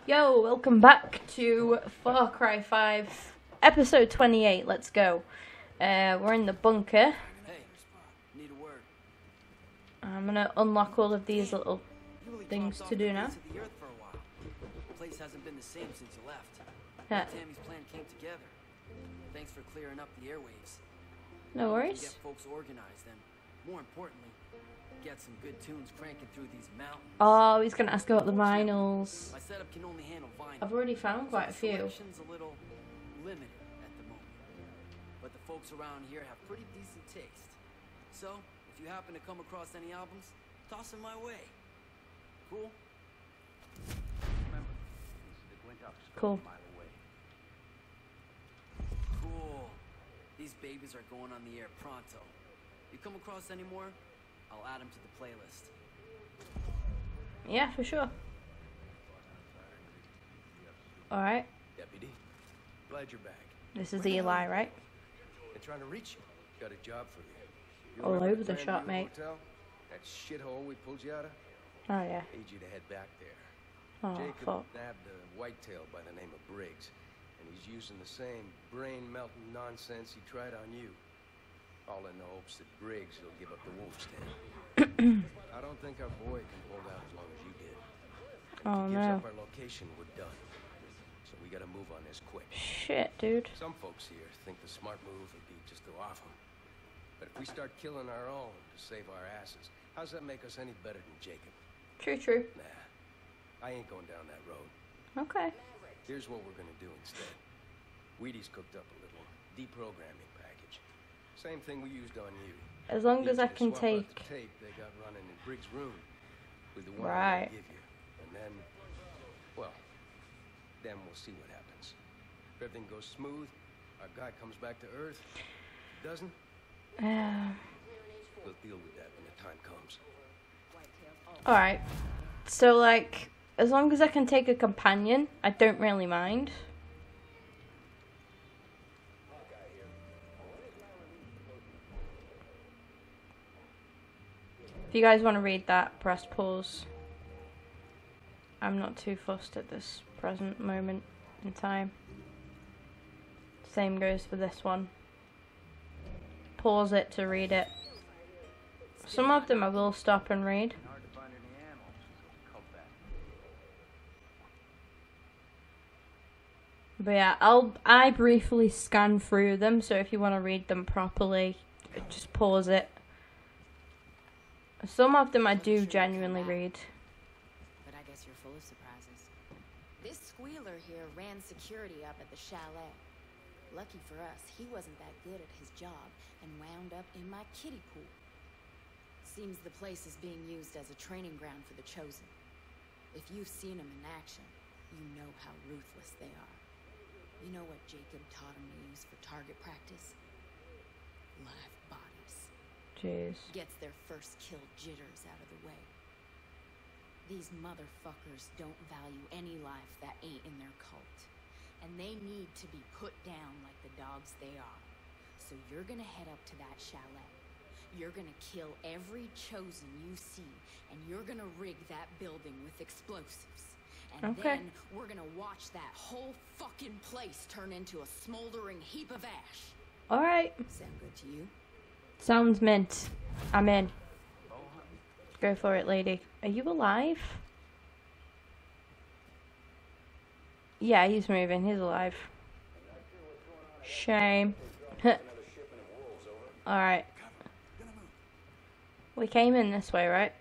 Yo, welcome back to Far Cry 5, episode 28. Let's go. We're in the bunker. Hey, need a word. I'm gonna unlock all of these little things to do now. The earth for a while. The place hasn't been the same since you left. Yeah. Tammy's plan came together. Thanks for clearing up the airwaves. No worries. Get folks organized and, more importantly, get some good tunes cranking through these mountains. Oh, he's gonna ask about the vinyls. My setup can only handle vinyl. I've already found quite a few. Selection's a little limited at the moment. But the folks around here have pretty decent taste. So, if you happen to come across any albums, toss them my way. Cool? Remember, the Glintock's a Cool. mile away. Cool. These babies are going on the air pronto. You come across any more, I'll add them to the playlist. Yeah, for sure. Alright, Deputy, glad you're back. this is Eli, right? They're trying to reach you. Got a job for you. You All remember over the Grandview shop, mate. Hotel? That shithole we pulled you out of? Oh, yeah. Need you to head back there. Oh, Jacob fuck. nabbed a whitetail by the name of Briggs, and he's using the same brain-melting nonsense he tried on you. All in the hopes that Briggs will give up the wolf's den. I don't think our boy can hold out as long as you did. Oh, If he gives no. up our location, we're done. So we gotta move on this quick. Shit, dude. Some folks here think the smart move would be just to off him. But if we start killing our own to save our asses, how's that make us any better than Jacob? True, true. Nah, I ain't going down that road. Okay. Here's what we're gonna do instead. Wheaties cooked up a little deprogramming package. Same thing we used on you. As long Need as you I to can swap out take... the tape they got running in Briggs' room with the one Right. I'm gonna give you. And then, well, then we'll see what happens. If everything goes smooth, our guy comes back to Earth. If it doesn't, we'll deal with that when the time comes. Alright. So, like, as long as I can take a companion, I don't really mind. If you guys want to read that, press pause. I'm not too fussed at this present moment in time. Same goes for this one. Pause it to read it. Some of them I will stop and read. Hard to find any ammo since those cult back. But yeah, I briefly scan through them, so if you want to read them properly, just pause it. Some of them I do genuinely read. But I guess you're full of surprises. This squealer here ran security up at the chalet. Lucky for us, he wasn't that good at his job and wound up in my kiddie pool. Seems the place is being used as a training ground for the Chosen. If you've seen them in action, you know how ruthless they are. You know what Jacob taught him to use for target practice? Live bodies. Jeez. Gets their first kill jitters out of the way. These motherfuckers don't value any life that ain't in their cult. And they need to be put down like the dogs they are. So you're gonna head up to that chalet. You're gonna kill every Chosen you see, and you're gonna rig that building with explosives. And Okay. then we're gonna watch that whole fucking place turn into a smoldering heap of ash. Alright. Sound good to you? Sounds mint. I'm in. Go for it, lady. Are you alive? Yeah, he's moving. He's alive. Shame. Alright. We came in this way, right?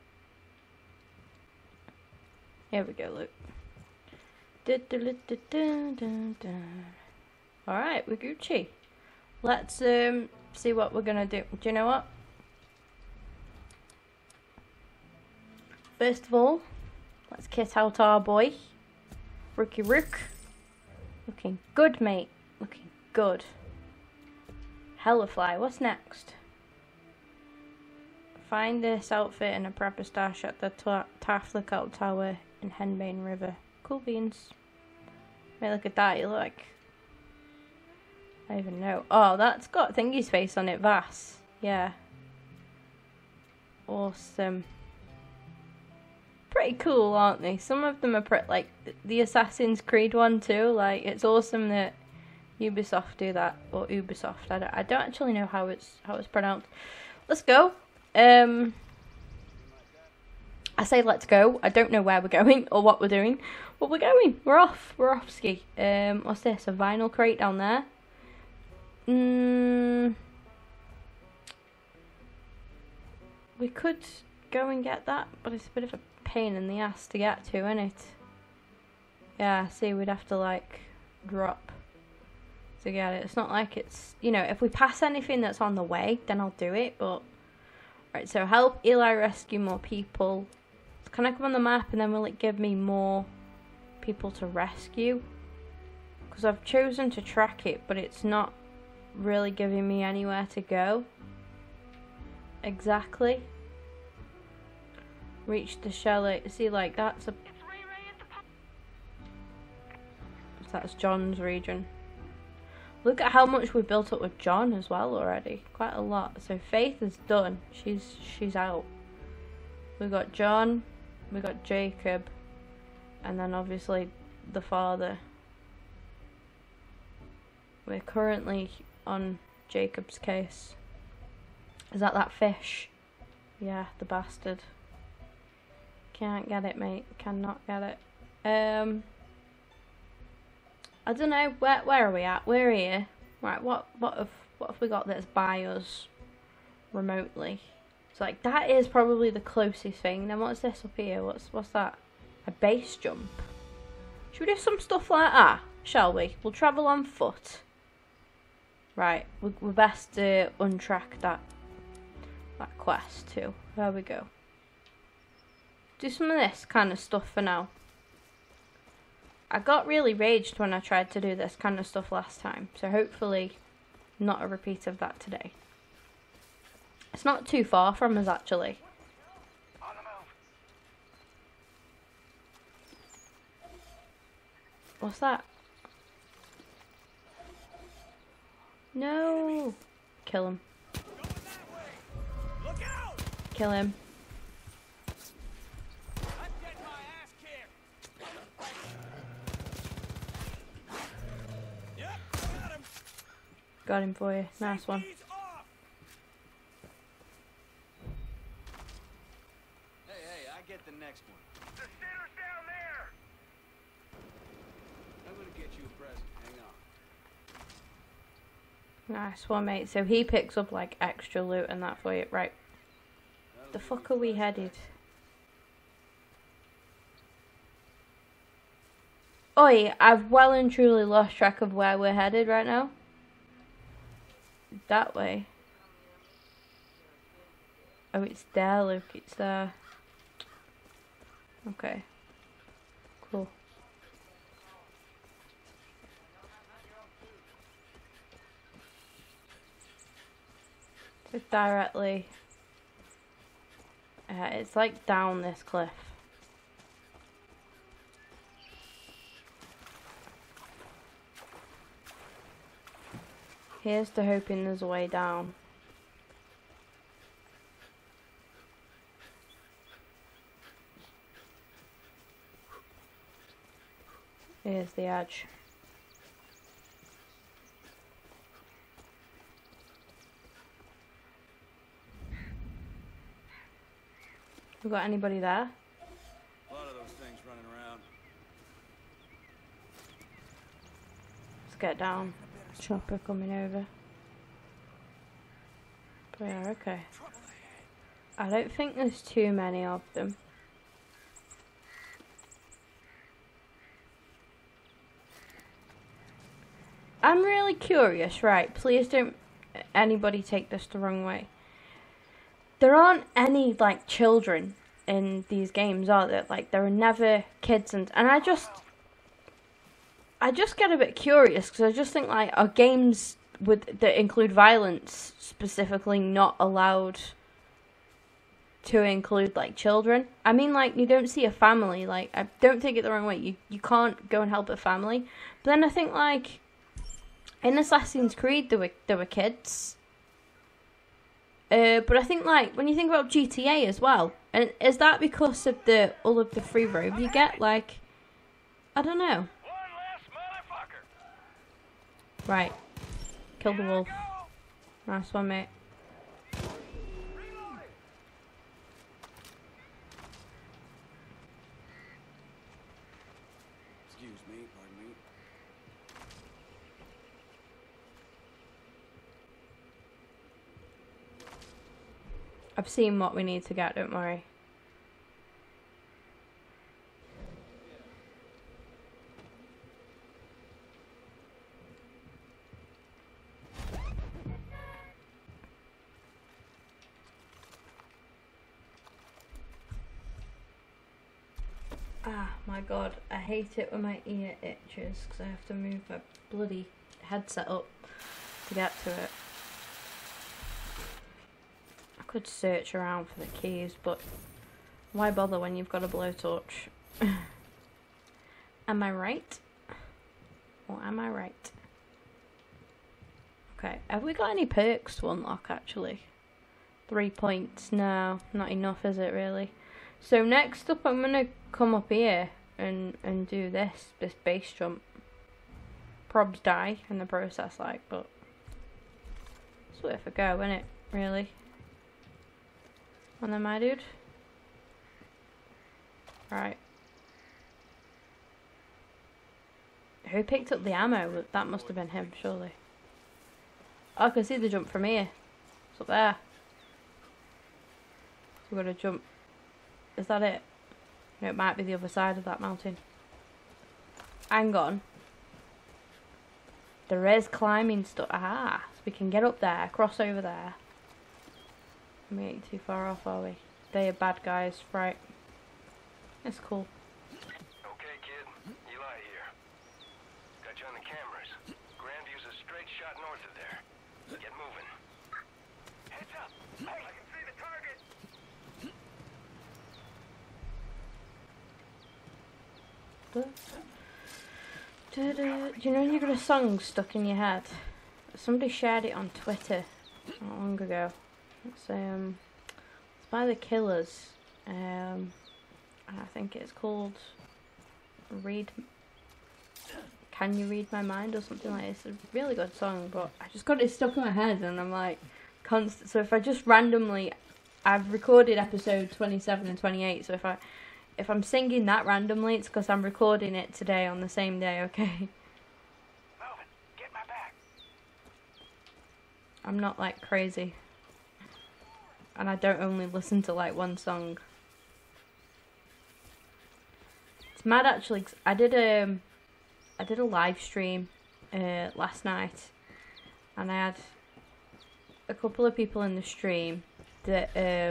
Here we go, Luke. Alright, we're Gucci. Let's see what we're gonna do. Do you know what? First of all, let's kiss out our boy. Rookie Rook. Looking good, mate. Looking good. Hellafly, what's next? Find this outfit in a prepper stash at the Taft Lookout Tower in Henbane River. Cool beans. Mate, look at that, you look like... I don't even know. Oh, that's got Thingy's face on it, Vass. Yeah. Awesome. pretty cool, aren't they? Some of them are pretty, like the Assassin's Creed one too. Like, it's awesome that Ubisoft do that, or Ubisoft. I don't actually know how it's pronounced. Let's go. I say let's go. I don't know where we're going or what we're doing, but we're going. We're off. We're off ski. What's this? A vinyl crate down there. We could go and get that, but it's a bit of a pain in the ass to get to, isn't it? Yeah, see, we'd have to like drop to get it. It's not like it's, you know, if we pass anything that's on the way, then I'll do it, but... Right, so help Eli rescue more people. Can I come on the map and then will it give me more people to rescue? Because I've chosen to track it, but it's not really giving me anywhere to go. Exactly. Reach the chalet. See, like, that's John's region. Look at how much we've built up with John as well already. Quite a lot. So Faith is done. She's out. We got John. We got Jacob. And then obviously the father. We're currently on Jacob's case. Is that fish? Yeah, the bastard. Can't get it, mate. Cannot get it. I don't know. Where are we at? We're here. Right. What have we got that's by us remotely? So like that is probably the closest thing. Then what's this up here? What's that? A base jump. Should we do some stuff like that? Shall we? We'll travel on foot. Right. We're best to untrack that quest too. There we go. Do some of this kind of stuff for now. I got really raged when I tried to do this kind of stuff last time, so hopefully not a repeat of that today. It's not too far from us actually. What's that? No! Kill him. Kill him. Got him for you. Nice one. Hey, I get the next one. The center's down there! I'm gonna get you a present. Hang on. Nice one, mate. So he picks up like extra loot and that for you. Right. The fuck are we headed? Oi, I've well and truly lost track of where we're headed right now. That way. Oh, it's there, Luke. It's there. Okay. Cool. So directly. It's like down this cliff. Here's to hoping there's a way down. Here's the edge. We got anybody there? A lot of those things running around. Let's get down. Chopper coming over. But yeah, okay. I don't think there's too many of them. I'm really curious, right? Please don't anybody take this the wrong way. There aren't any like children in these games, are there? Like there are never kids, and I just get a bit curious because I just think like are games that include violence specifically not allowed to include like children? I mean, like you don't see a family. Like I don't take it the wrong way. You can't go and help a family. But then I think like in Assassin's Creed there were kids. But I think like when you think about GTA as well, And is that because of all of the free roam you get? Like, I don't know. One last motherfucker. Right. Kill the wolf. Nice one, mate. Excuse me, pardon me. I've seen what we need to get, don't worry. Ah, my god, I hate it when my ear itches because I have to move my bloody headset up to get to it. I could search around for the keys, but why bother when you've got a blowtorch? Am I right? Or am I right? Okay, have we got any perks to unlock actually? 3 points? No, not enough is it really? So next up I'm gonna come up here and do this base jump. Probs die in the process, like, but it's worth a go, isn't it? Really? And then my dude. Right. Who picked up the ammo? That must have been him, surely. Oh, I can see the jump from here. It's up there. So we're gonna jump. Is that it? No, it might be the other side of that mountain. Hang on. There is climbing stuff. Aha! So we can get up there, cross over there. We ain't too far off, are we? They are bad guys, right? That's cool. Okay, kid. Eli here. Got you on the cameras. Grandview's a straight shot north of there. Get moving. Heads up! Hey, I can see the target! Do you know when you got a song stuck in your head? Somebody shared it on Twitter not long ago. It's by The Killers. And I think it's called Can You Read My Mind or something like this. It's a really good song, but I just got it stuck in my head and I'm like constant. So if I just randomly, I've recorded episode 27 and 28, so if I'm singing that randomly, it's because I'm recording it today on the same day, okay? Melvin, get my back. I'm not like crazy. And I don't only listen to like one song. It's mad actually, 'cause I did a live stream last night. And I had a couple of people in the stream that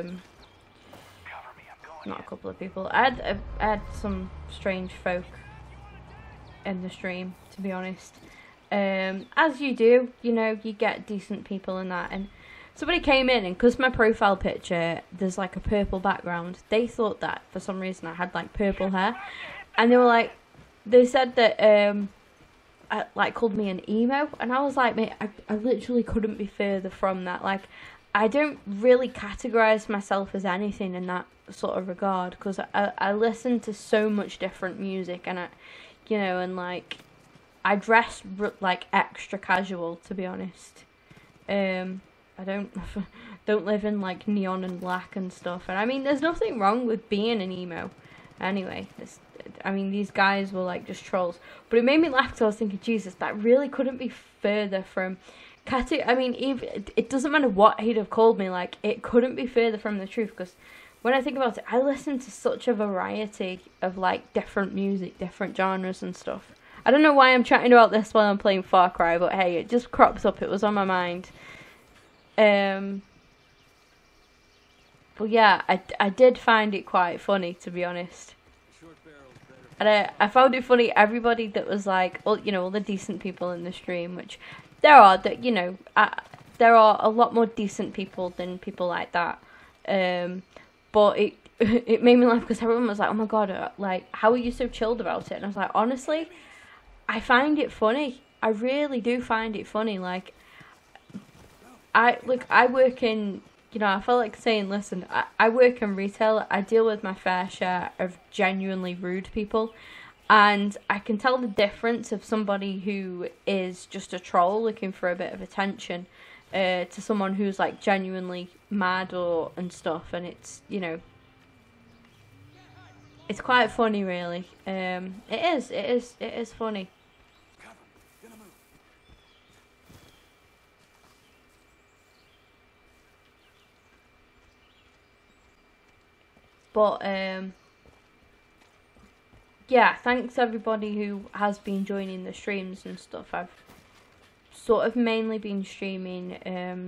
not a couple of people. I had some strange folk in the stream, to be honest. As you do, you know, you get decent people in that. And somebody came in, and because my profile picture, there's like a purple background, they thought that for some reason I had like purple hair. And they were like, they said that, like called me an emo. And I was like, mate, I literally couldn't be further from that. Like, I don't really categorize myself as anything in that sort of regard, because I listen to so much different music, and you know, and like I dress like extra casual, to be honest. I don't live in like neon and black and stuff, and I mean, there's nothing wrong with being an emo. Anyway, I mean, these guys were like just trolls, but it made me laugh because I was thinking, Jesus, that really couldn't be further from. I mean, even it doesn't matter what he'd have called me, like it couldn't be further from the truth. Because when I think about it, I listen to such a variety of like different music, different genres and stuff. I don't know why I'm chatting about this while I'm playing Far Cry, but hey, it just crops up. It was on my mind. But yeah, I did find it quite funny, to be honest. And I found it funny, everybody that was like, all, you know, all the decent people in the stream, which there are, that, you know, there are a lot more decent people than people like that. But it made me laugh because everyone was like, oh my god, like, how are you so chilled about it? And I was like, honestly, I find it funny. I really do find it funny. Like, I work in, you know, I felt like saying, listen, I work in retail. I deal with my fair share of genuinely rude people. And I can tell the difference of somebody who is just a troll looking for a bit of attention to someone who's like genuinely mad and stuff. And it's, you know, it's quite funny, really. It is funny. But yeah, thanks everybody who has been joining the streams and stuff. I've sort of mainly been streaming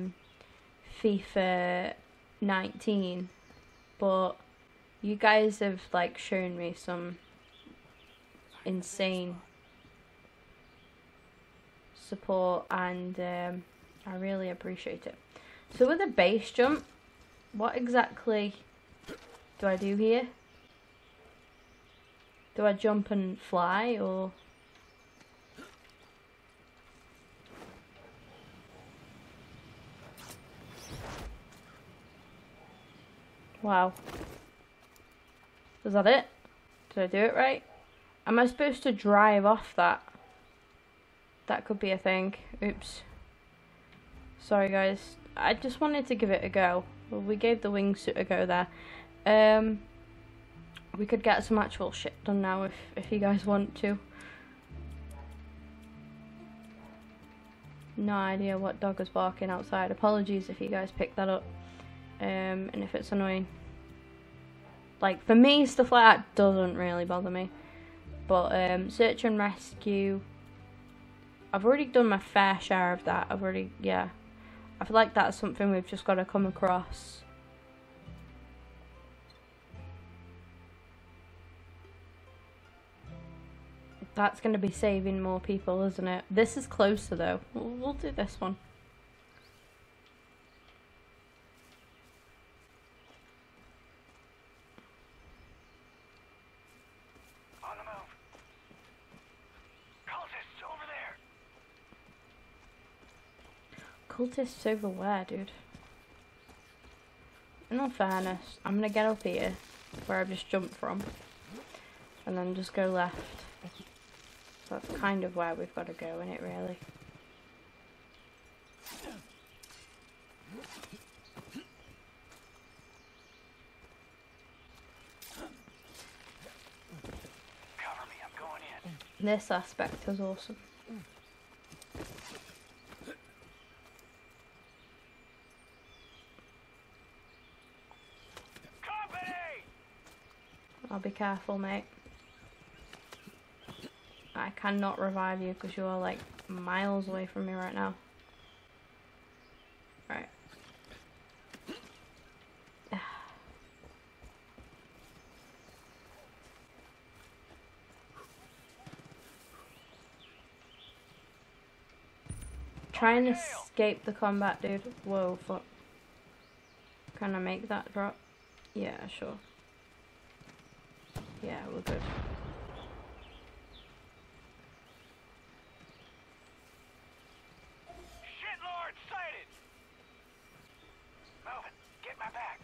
FIFA 19, but you guys have like shown me some insane support, and I really appreciate it. So with a base jump, what exactly do I do here? Do I jump and fly, or? Wow. Is that it? Did I do it right? Am I supposed to drive off that? That could be a thing. Oops. Sorry guys. I just wanted to give it a go. Well, we gave the wingsuit a go there. We could get some actual shit done now if you guys want to. No idea what dog is barking outside. Apologies if you guys picked that up. And if it's annoying. Like, for me, stuff like that doesn't really bother me. But search and rescue, I've already done my fair share of that. Yeah. I feel like that's something we've just got to come across. That's going to be saving more people, isn't it? This is closer, though. We'll do this one. On the move. Cultists over there. Cultists over where, dude? In all fairness, I'm going to get up here, where I've just jumped from, and then just go left. So that's kind of where we've got to go, innit, really? Cover me, I'm going in. This aspect is awesome. Company! I'll be careful, mate. I cannot revive you because you are like miles away from me right now. Right. Try and escape the combat, dude. Whoa, fuck. Can I make that drop? Yeah, sure. Yeah, we're good. Shitlord sighted! Moving. Get my back.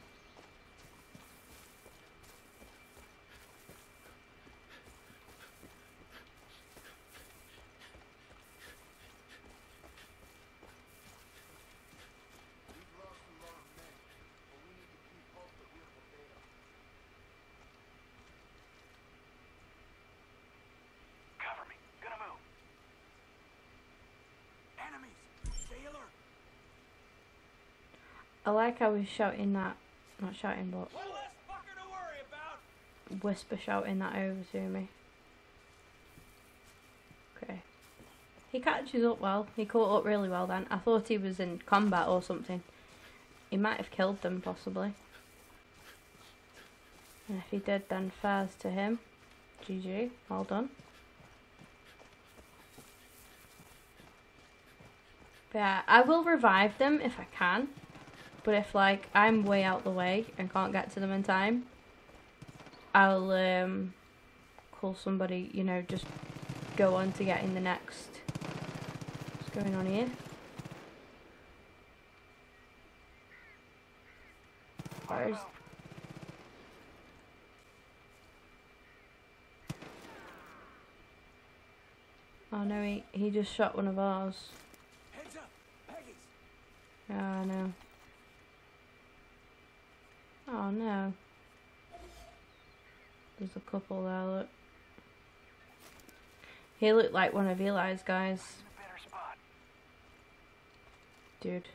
Cover me. Gonna move. Enemies! Stay alert! I like how he's shouting that. Not shouting, but One less fucker to worry about! whisper shouting that over to me. Okay. He catches up well. He caught up really well then. I thought he was in combat or something. He might have killed them, possibly. And if he did, then fairs to him. GG. Well done. But yeah, I will revive them if I can. But if, like, I'm way out the way and can't get to them in time, I'll call somebody, you know, just go on to getting the next. What's going on here? Where's... Oh no, he just shot one of ours. Heads up! Peggy's! Yeah, I know. Oh no. There's a couple there, look. He looked like one of Eli's guys. A better spot. Dude.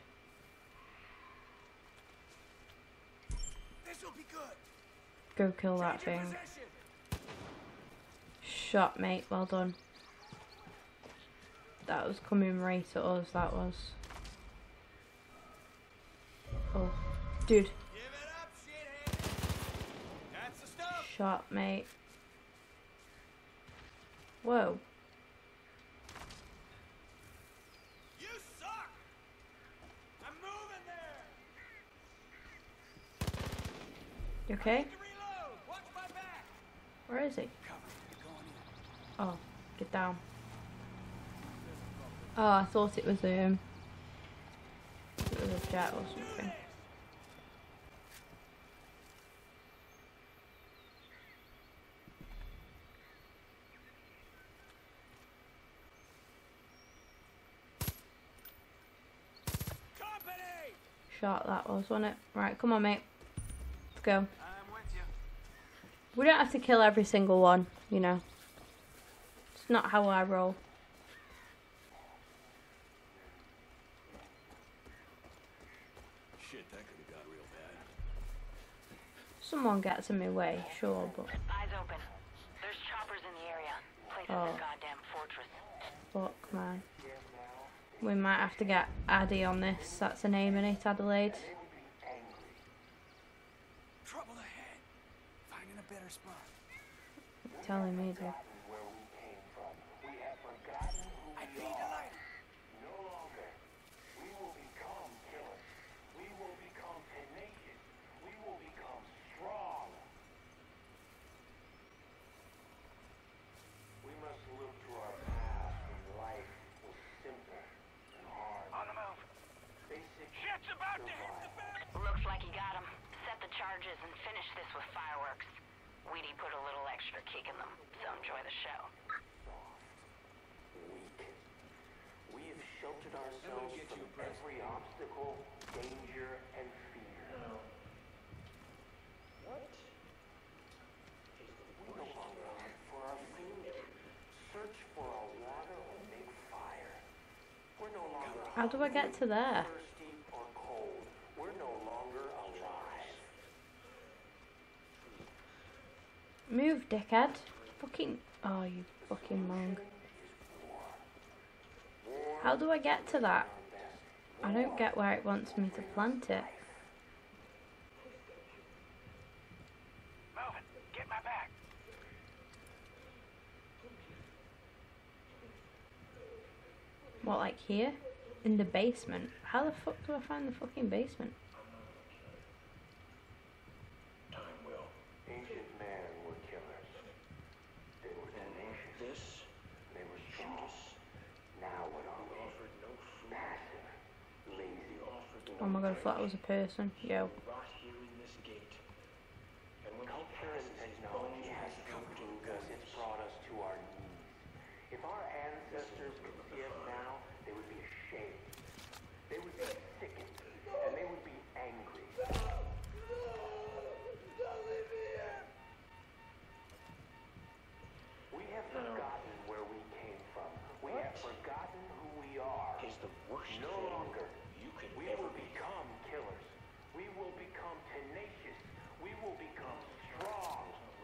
This'll be good! Go kill that Take your thing. possession. Shot, mate. Well done. That was coming right at us, that was. Oh. Dude. Give it up, shithead! That's the stuff! Shot, mate. Whoa. You suck! I'm moving there! You okay? Need to reload! Watch my back! Where is he? Cover. Going in. Oh, get down. Oh, I thought it was a jet or something. Company! Shot that was, wasn't it? Right, come on, mate. Let's go. I'm with you. We don't have to kill every single one, you know. It's not how I roll. Shit, that could have got real bad. Someone gets in my way, sure, but Eyes open. There's choppers in the area. Place is Oh. a goddamn fortress. fuck, man. We might have to get Addy on this. That's the name in it, Adelaide. Trouble ahead. Finding a better spot. Telling me, dude. I need a light. On the move. Shit's about to hit the fan. Looks like you got 'em. Set the charges and finish this with fireworks. Weedy put a little extra kick in them, so enjoy the show. We have sheltered ourselves from every obstacle, danger, and fear. We no longer hunt for our food, search for our water, or make fire. We're no longer How do I get to there? thirsty or cold. We're no longer alive. Move, dickhead. Fucking... Oh, you fucking mong. How do I get to that? I don't get where it wants me to plant it. Moving. Get my back. What, like here? In the basement? How the fuck do I find the fucking basement? Ancient men were killers. They were tenacious. They were strong. Now what are we? Passive, lazy. Oh my god, I thought I was a person. Yo. Culture and technology has improved us. It's brought us to our knees. If our ancestors could see us now, they would be ashamed. They would be sickened, and they would be angry. We have forgotten where we came from. We have forgotten who we are. Is the worst no longer. We will become killers. We will become tenacious. We will become strong.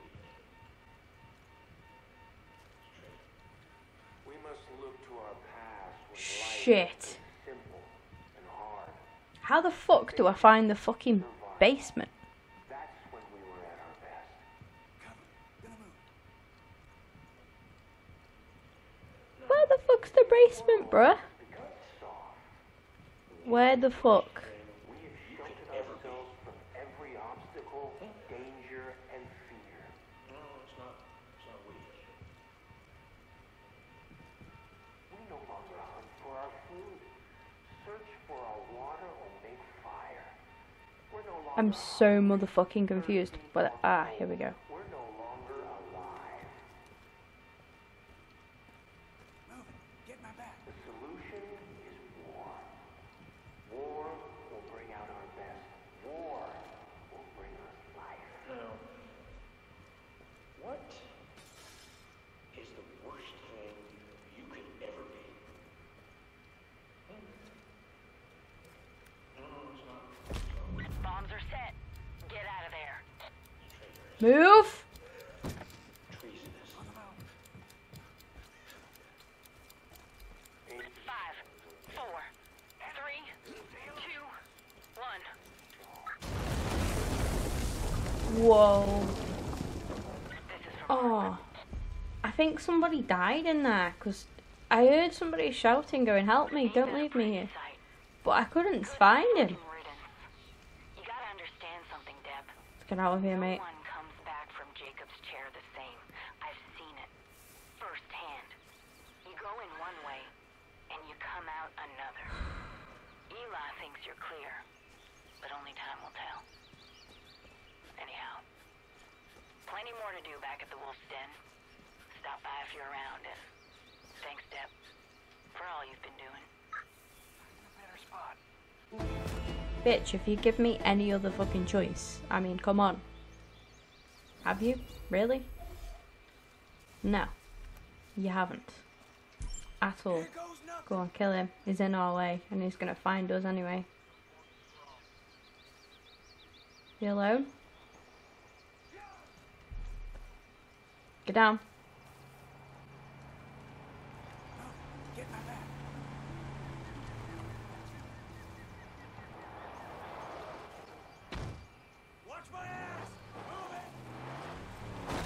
We must look to our past when life Shit. is simple and hard. How the fuck do I find the fucking basement? That's when we were at our best. Cover. Gonna move. Where the fuck's the basement, bruh? Where the fuck? We have sheltered ourselves from every obstacle, danger, and fear. No, it's not weak. We no longer hunt for our food, search for our water, or make fire. We're no longer I'm so motherfucking confused. But here we go. We're no longer alive. Move it. Get my back. The solution is war. War will bring out our best. War will bring us life. What is the worst thing you could ever be? Bombs are set. Get out of there. Move! Treasonous. 5, 4, 3, 2, 1. Whoa. This is from Oh. I think somebody died in there, because I heard somebody shouting, going, help me, don't leave me here. Sight. But I couldn't find him. Fucking riddance. You gotta understand something, Deb. Let's get out of here, mate. No one comes back from Jacob's chair the same. I've seen it firsthand. You go in one way, and you come out another. Eli thinks you're clear, but only time will tell. Anyhow, plenty more to do back at the Wolf's Den. Stop by if you're around, and thanks, Deb, for all you've been doing. Better spot. Bitch, if you give me any other fucking choice, I mean, come on. Have you? Really? No. You haven't. At all. Here goes nothing. Go on, kill him. He's in our way, and he's gonna find us anyway. You alone? Get down. Get my back. Watch my ass. Move it.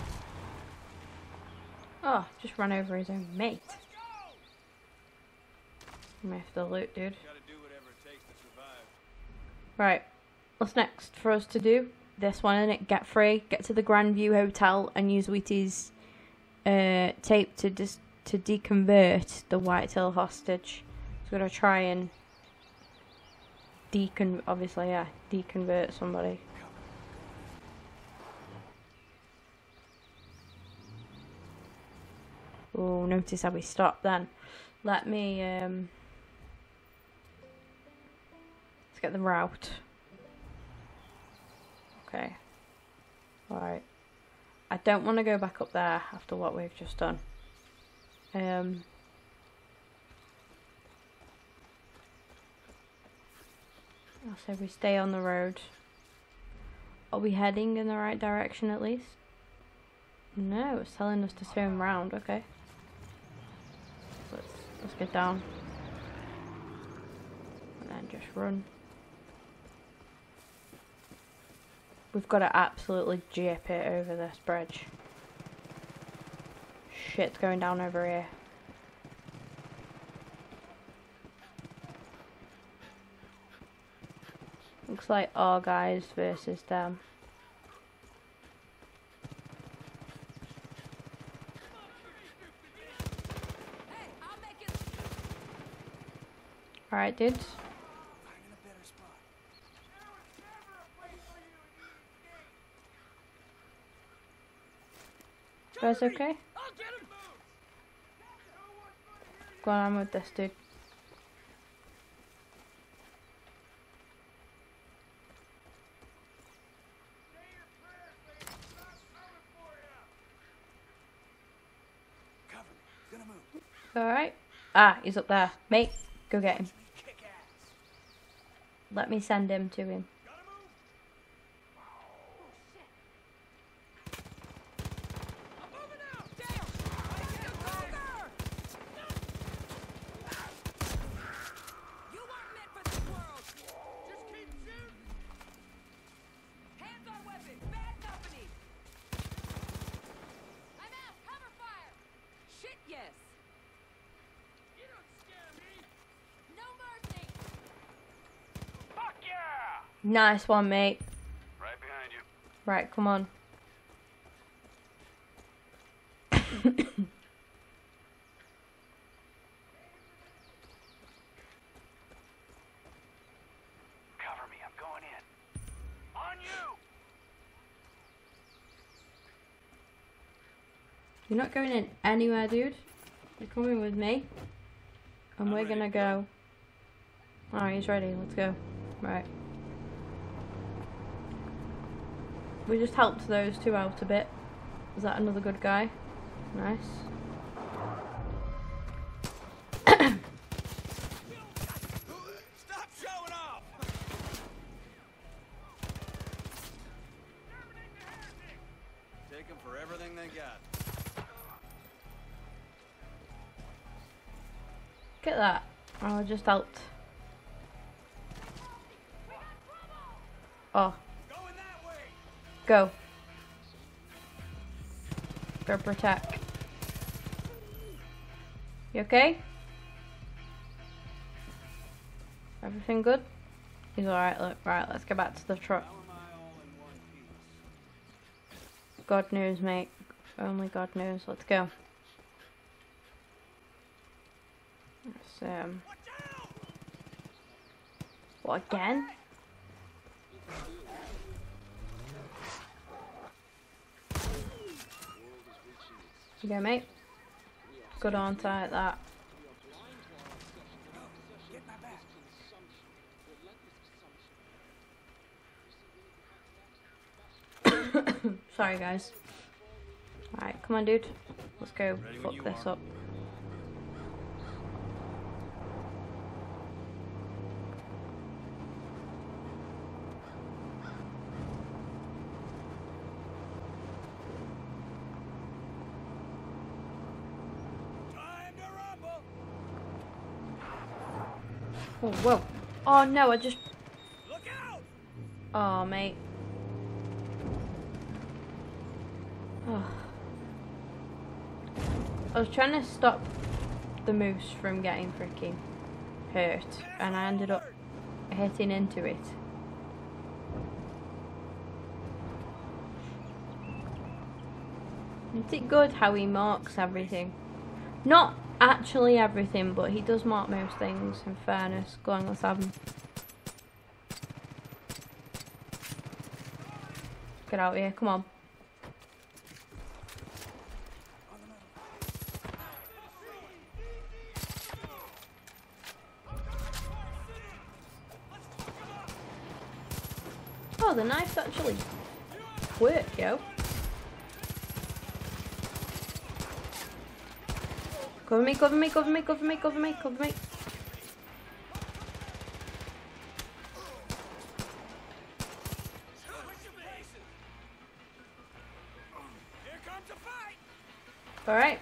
Oh, just run over his own mate. Let's go. I'm after the loot, dude. Gotta do whatever it takes to survive. Right. What's next for us to do? This one, innit? Get free, get to the Grandview Hotel, and use Wheaty's tape to deconvert the Whitetail hostage. So we're gonna try and deconvert somebody. Oh, notice how we stopped then. Let me let's get the route. Okay. Alright. I don't want to go back up there after what we've just done. I'll say we stay on the road. Are we heading in the right direction at least? No, it's telling us to turn round. Okay. Let's get down. And then just run. We've got to absolutely jip it over this bridge. Shit's going down over here. Looks like our guys versus them. Alright, dudes. Finding a better spot. Guys okay? I'll get him. Go on, I'm with this dude. Cover me. Gonna move. Alright. Ah, he's up there. Mate, go get him. Kick ass. Let me send him to him. Gotta move. I'm moving out. Damn. You weren't meant for this world. Just keep shooting. Hands on weapon. Bad company. I'm out. Cover fire. Shit, yes. You don't scare me. No mercy. Fuck yeah. Nice one, mate. Right behind you. Right, come on. Cover me. I'm going in. On You're not going in anywhere, dude. You're coming with me. And we're gonna go. Alright, he's ready. Let's go. Right. We just helped those two out a bit. Is that another good guy? Nice. Stop showing off! Take them for everything they got. Look at that. Oh, I just helped. Oh. Going that way! Go. Go protect. You okay? Everything good? He's alright, look. Right, let's go back to the truck. How am I all in one piece? God knows, mate. Only God knows. Let's go. Let's, what, again? You go, mate. Good on tight that. Get my back. Sorry, guys. Alright, come on, dude. Let's go Ready when fuck you this are. up. Time to rumble! Oh, whoa. Oh, no, I just... Look out! Oh, mate. Oh. I was trying to stop the moose from getting freaking hurt, and I ended up hitting into it. Isn't it good how he marks everything? Not actually everything, but he does mark most things, in fairness. Go on, let's have him. Get out here, come on. Oh, the knife's actually work, yo. Cover me, cover me, cover me, cover me, cover me, cover me. Here comes a fight! Alright.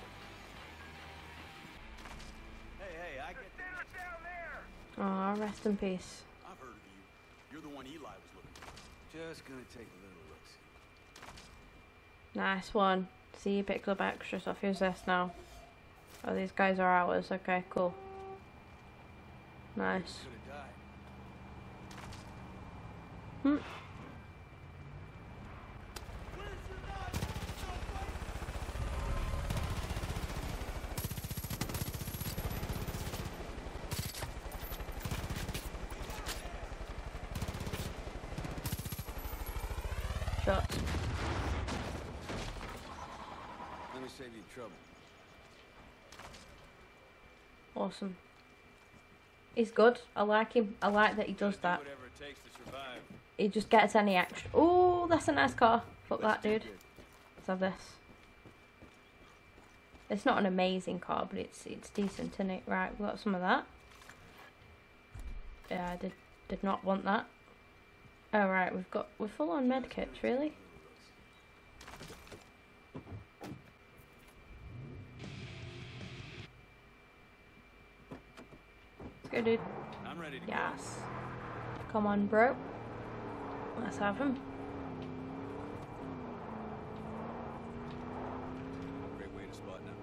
Hey, I get that. Down there! Oh, rest in peace. I've heard of you. You're the one Eli was looking for. Just gonna take a little look. Nice one. See, you picked up extra stuff. Who's this now? Oh, these guys are ours. Okay, cool. Nice. Could have died. Hmm. Shots. Let me save you trouble. Awesome. He's good. I like him. I like that he does that. Whatever it takes to survive. He just gets any extra. Oh, that's a nice car. Fuck that, dude. Let's have this. It's not an amazing car, but it's decent, isn't it? Right, we got some of that. Yeah, I did not want that. Oh right, we're full on medkits, really? Let's go, dude. I'm ready to go. Yes. Come on, bro. Let's have him. Great way to spot now.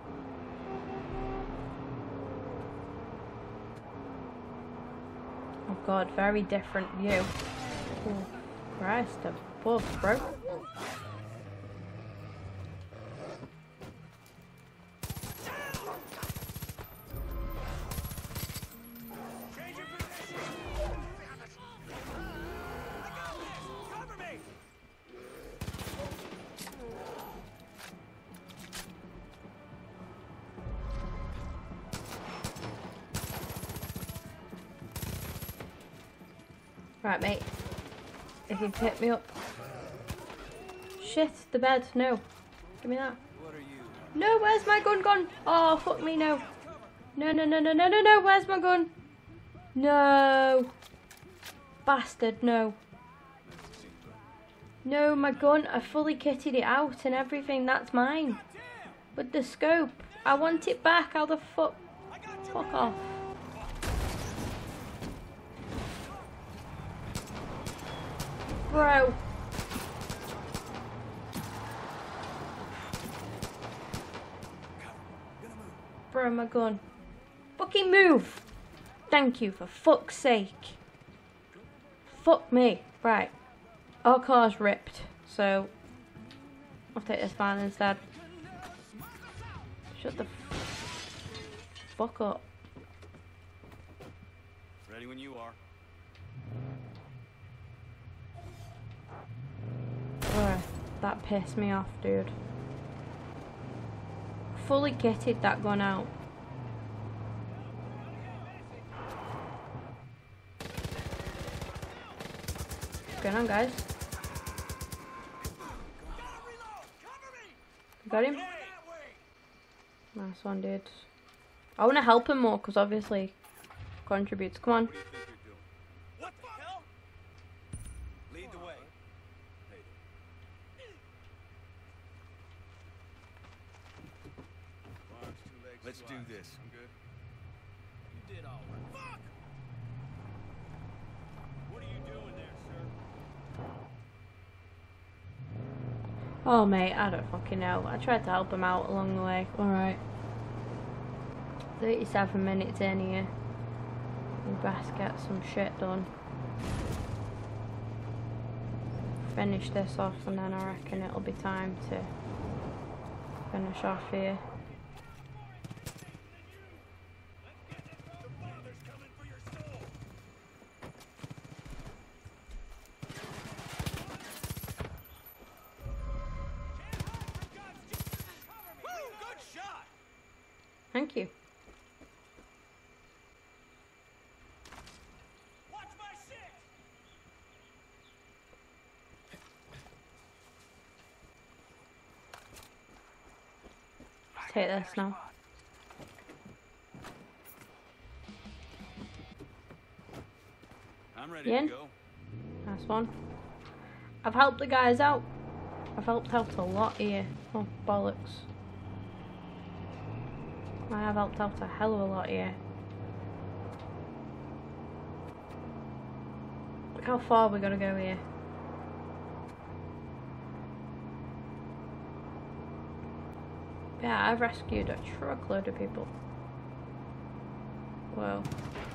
Oh god, very different view. Oh, Christ above, bro. Change your position! Cover me! Right, mate. If you pick me up. Shit, the bed. No. Give me that. What are you? No, where's my gun gone? Oh, fuck me, no. No, no, no, no, no, no, no. Where's my gun? No. Bastard, no. No, my gun. I fully kitted it out and everything. That's mine. With the scope. I want it back. How the fuck? Fuck off. Bro. Bro, my gun. Fucking move. Thank you, for fuck's sake. Fuck me. Right. Our car's ripped, so I'll take this van instead. Shut the fuck up. Ready when you are. Ugh, that pissed me off, dude. Fully kitted that gun out. What's going on, guys? Got him? Nice one, dude. I want to help him more because obviously contributes. Come on. What the hell? Lead the way. Let's do this. I'm good. You did all right. Fuck! What are you doing there, sir? Oh, mate, I don't fucking know. I tried to help him out along the way. Alright. 37 minutes in here. We best get some shit done. Finish this off and then I reckon it'll be time to finish off here. Thank you. Watch my six! Take this now. I'm ready You in? to go. Nice one. I've helped the guys out. I've helped out a lot here. Oh, bollocks. I have helped out a hell of a lot here. Look how far we gotta go here. Yeah, I've rescued a truckload of people. Whoa.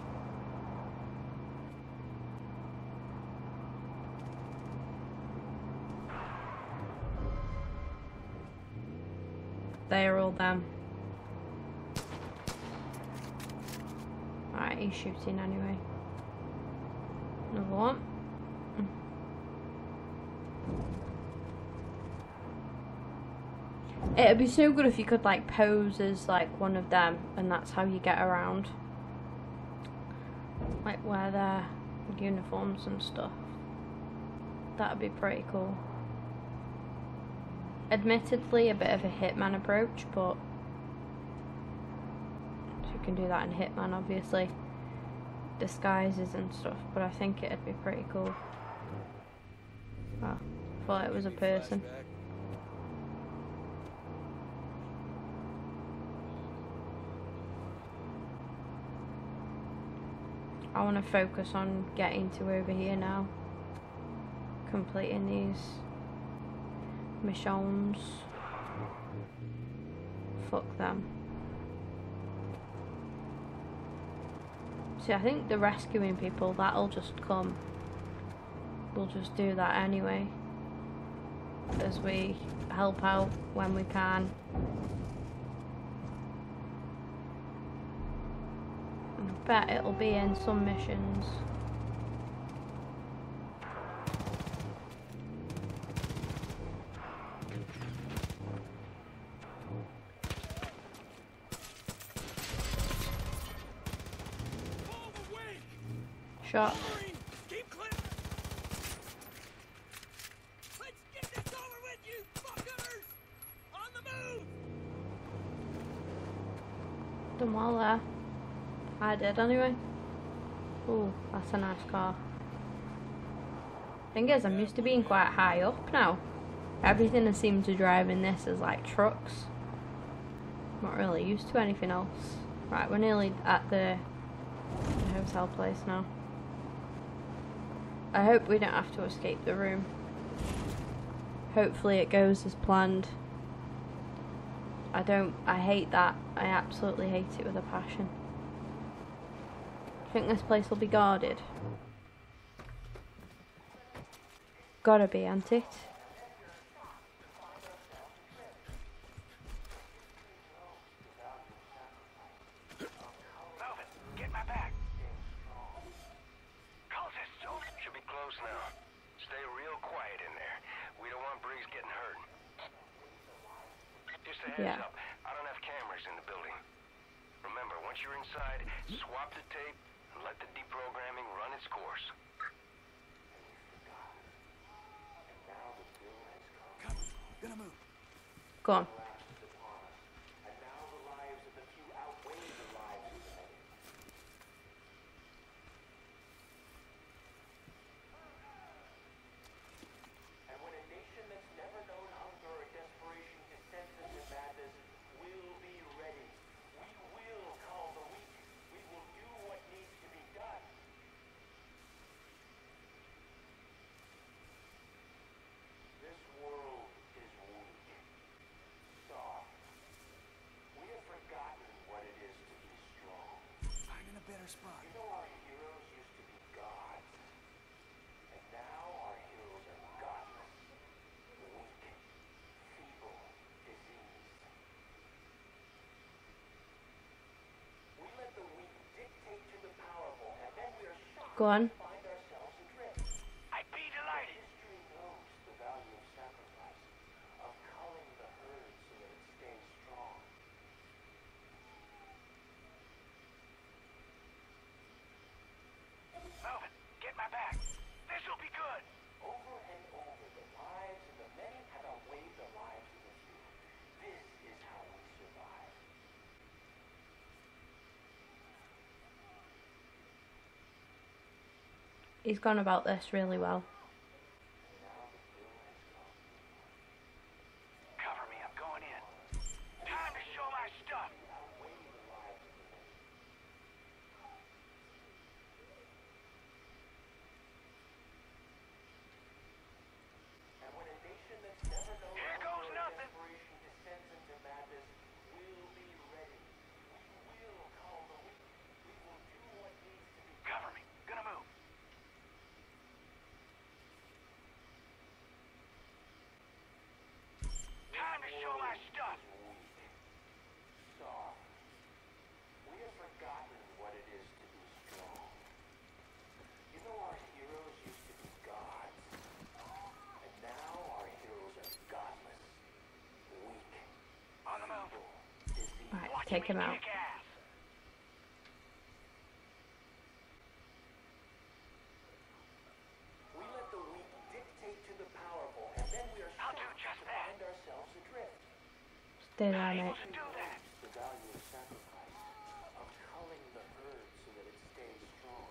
They are all them. Alright, he's shooting anyway. Another one. It'd be so good if you could like pose as like one of them and that's how you get around. Like wear their uniforms and stuff. That'd be pretty cool. Admittedly a bit of a Hitman approach, but you can do that in Hitman obviously. Disguises and stuff, but I think it'd be pretty cool. Oh, thought it was a person. I want to focus on getting to over here now. Completing these missions. Fuck them. See, I think the rescuing people, that'll just come. We'll just do that anyway. As we help out when we can. I bet it'll be in some missions. Shot. Keep clear! Done well there. I did anyway. Ooh, that's a nice car. Thing is, I'm used to being quite high up now. Everything I seem to drive in this is like trucks. Not really used to anything else. Right, we're nearly at the hotel place now. I hope we don't have to escape the room. Hopefully it goes as planned. I hate that. I absolutely hate it with a passion. I think this place will be guarded. Gotta be, ain't it? Melvin, get my back. Cultists should be close now. Stay real quiet in there. We don't want Briggs getting hurt. Just a heads up, I don't have cameras in the building. Remember, once you're inside, swap the tape and let the deprogramming run its course. Gonna move. Go on. And now the lives of the few outweigh the lives of the many. And when a nation that's never known hunger or desperation descends into madness, we'll be ready. We will call the weak. We will do what needs to be done. This world is weak, soft. We have forgotten what it is to be strong. I'm in a better spot. You know, our heroes used to be gods, and now our heroes are godless, weak, feeble, diseased. We let the weak dictate to the powerful, and then we are shocked Go on. to find ourselves adrift. I'd be delighted. History knows the value of sacrifice, of culling the herd so that it stays strong. Melvin, get my back. This'll be good. Over and over, the lives of the many have outweighed the lives of the few. This is how we survive. He's gone about this really well. Cover me, I'm going in. Time to show my stuff. And when a nation that's never known Here goes hunger or nothing. desperation descends into madness, we'll be ready. We will call the weak. We will do what needs to be done. Cover me. Gonna move. Time to show my stuff. Weak, soft. We have forgotten what it is to be strong. You know, our heroes used to be gods, and now our heroes are godless, weak, On the move. feeble, diseased. Right, Watch take me him out. kick ass. We let the weak dictate to the powerful, and then we are I'll shocked do just to that. find ourselves adrift. Stay there, Able mate. to do that. The value of sacrifice, of culling the herd so that it stays strong.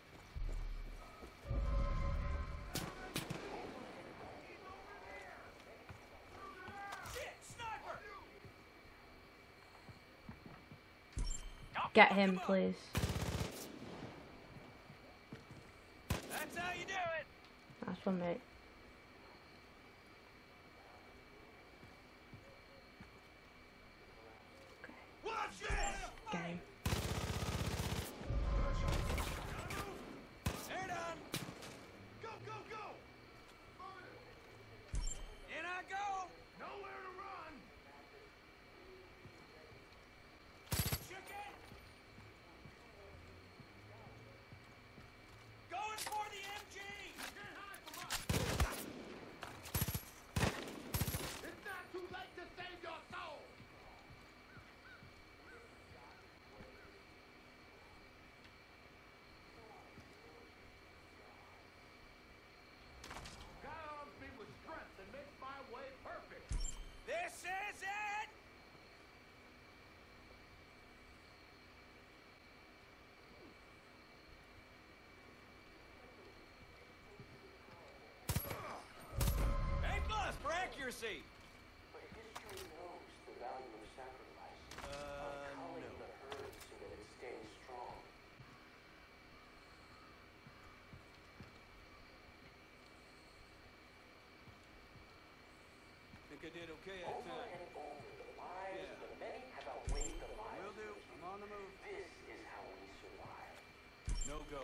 Shit! Sniper! Get him, please. That's how you do it! That's one, mate. Watch this! Get him. They're done! Go, go, go! In I go! Nowhere to run! Chicken! Going for the MG! Get high from us! Secrecy! But history knows the value of sacrifice. Culling no. the herd so that it stays strong. Think I did okay Over and over, the lives of the many have outweighed the lives Will of do. the few. I'm on the move. This is how we survive. No go.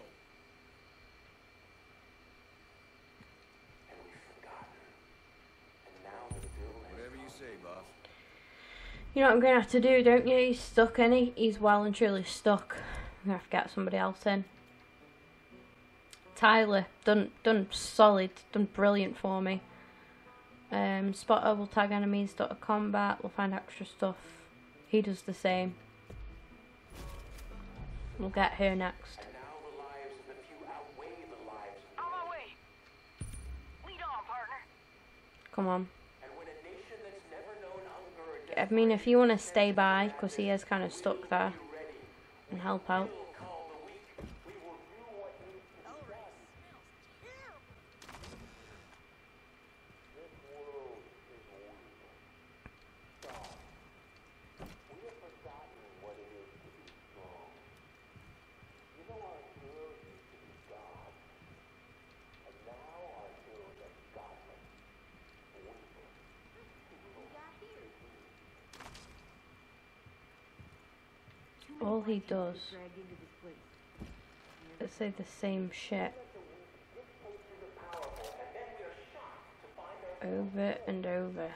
And we've forgotten. And now the bill has Whatever you say, boss. You know what I'm going to have to do, don't you? He's stuck, isn't he? He's well and truly stuck. I'm going to have to get somebody else in. Tyler, done solid, done brilliant for me. Spotter will tag enemies, start a combat, we'll find extra stuff. He does the same. We'll get her next. And now the lives of the few outweigh the lives of the On many. my way. Lead on, partner. Come on. And when a nation that's never known hunger or I mean, if you want to stay by, because he is kind of stuck there, ready, and help out. we'll call the weak. We will do what needs to be done. This world is weak. God, we have forgotten what it is to be strong. You know our heroes used to be gods. And now our heroes are godless. Weak. All he does is say the same shit over and over.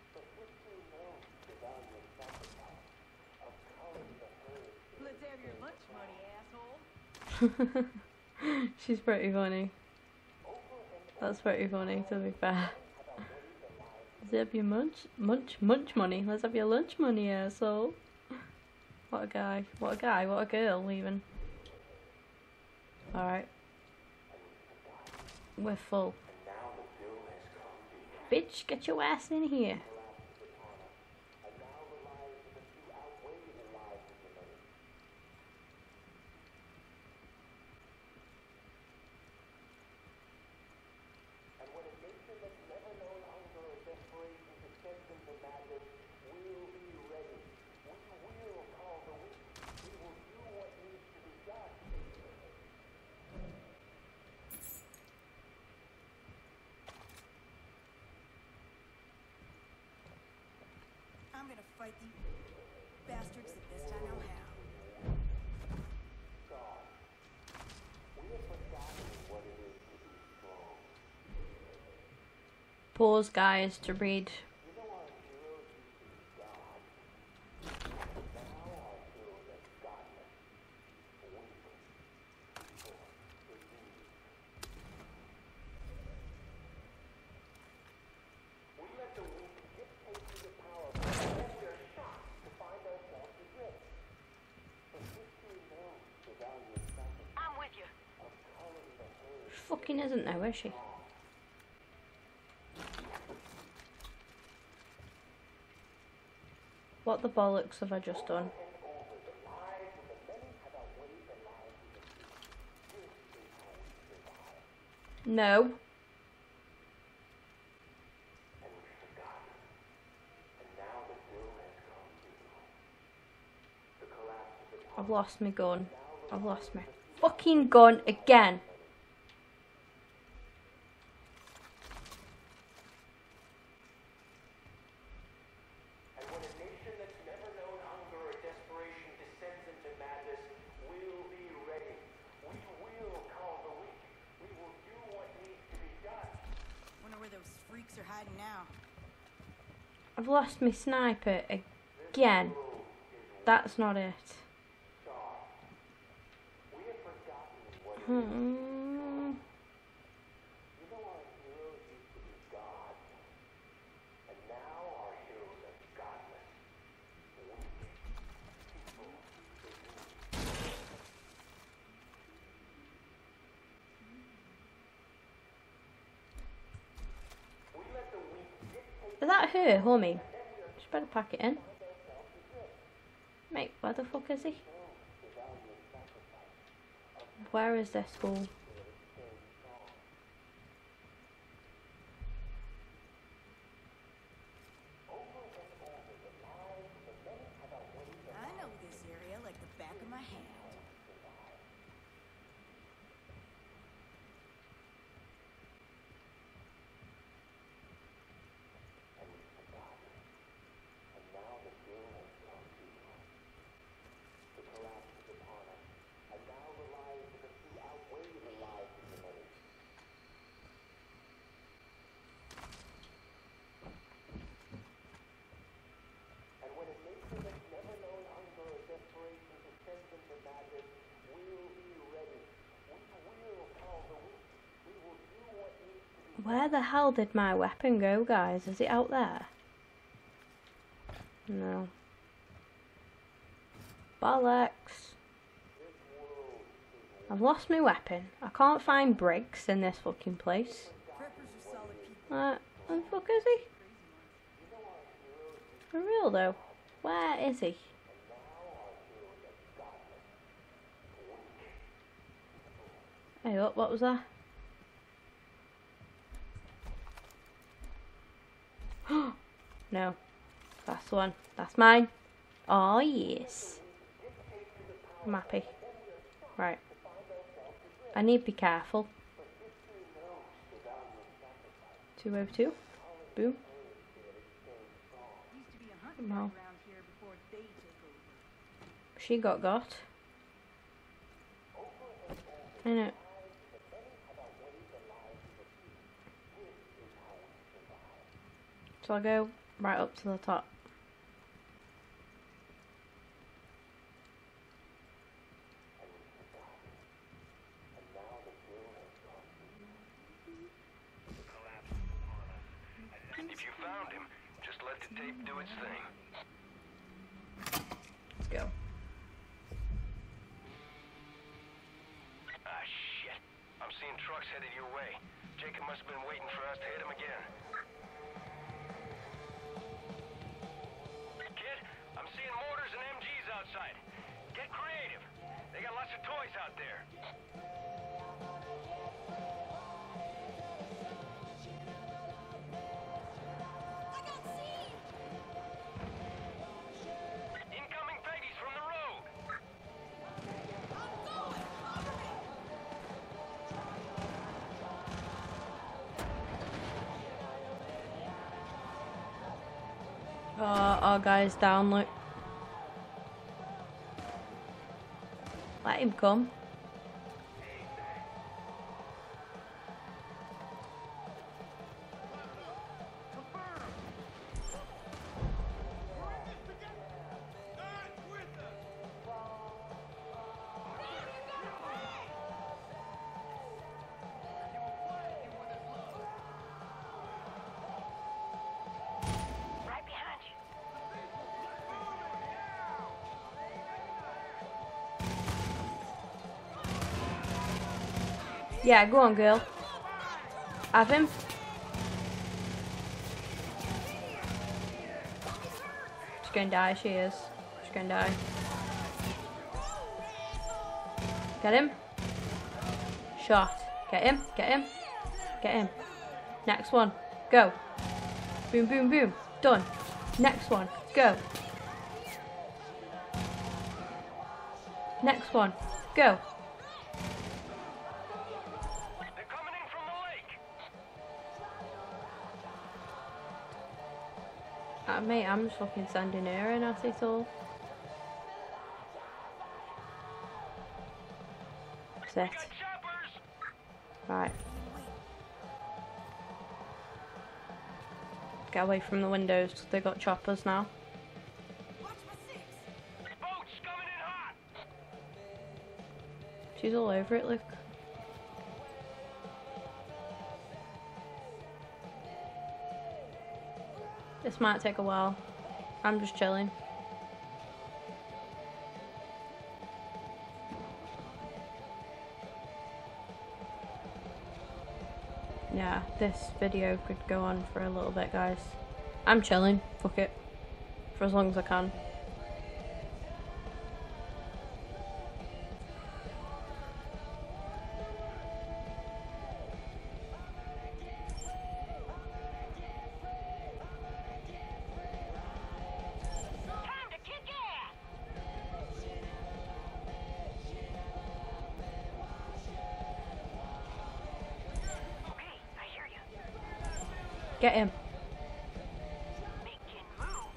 Let's have your lunch money, asshole. She's pretty funny. That's pretty funny, to be fair. Let's have your munch money. Let's have your lunch money, asshole. What a guy. What a guy. What a girl, even. Alright. We're full. Bitch, get your ass in here. I'm gonna fight the bastards the best I know how. Pause, guys, to read. I'm with you. Fucking isn't though, is she? What the bollocks have I just done? No. I've lost my gun. I've lost my fucking gun again. And when a nation that's never known hunger or desperation descends into madness, we'll be ready. We will call the weak. We will do what needs to be done. Wonder where those freaks are hiding now. I've lost my sniper again. That's not it. We have forgotten what it is. Hmm. You know our heroes used to be gods. And now our heroes are godless. Weak. People. We let the weak dictate. Is that her, homie? Just better pack it in. Mate, where the fuck is he? Where is this school? back of my hand. And now the doom has come to us. The collapse is upon us. And now the lives of the few outweigh the lives of the many. And when a nation that's never known hunger or desperation descends into madness, we'll be ready. We will call the weak. We will do what needs to be. Where the hell did my weapon go, guys? Is it out there? No. Bollocks. I've lost my weapon. I can't find Briggs in this fucking place. Preppers are solid people. Where the fuck is he? For real though. Where is he? Hey, what was that? No. That's the one. That's mine. Oh, yes. I'm happy. Right. I need to be careful. 202. Boom. Used to be a hunting No. ground around here before they took over. She got. I know. So I'll go right up to the top. If you found him, just let the tape do its thing. Let's go. Ah, shit. I'm seeing trucks headed your way. Jacob must have been waiting for us to hit him again. Kid, I'm seeing mortars and MGs outside. Get creative. They got lots of toys out there. Incoming Peggy's from the road. Our guy's down, look. Let him come. Right behind you. Yeah, go on, girl. Have him. She's gonna die, she is. She's gonna die. Get him. Shot. Get him, get him. Get him. Next one. Go. Boom, boom, boom. Done. Next one. Go. Next one. Go. They're coming in from the lake. Mate, I'm just fucking sending her in at it all. Sit. Got choppers. Right. Get away from the windows, 'cause they got choppers now. Watch my six. Boats coming in hot. She's all over it, look. This might take a while. I'm just chilling. Yeah, this video could go on for a little bit, guys. I'm chilling. Fuck it. For as long as I can. Time to kick ass. Get him. Making moves.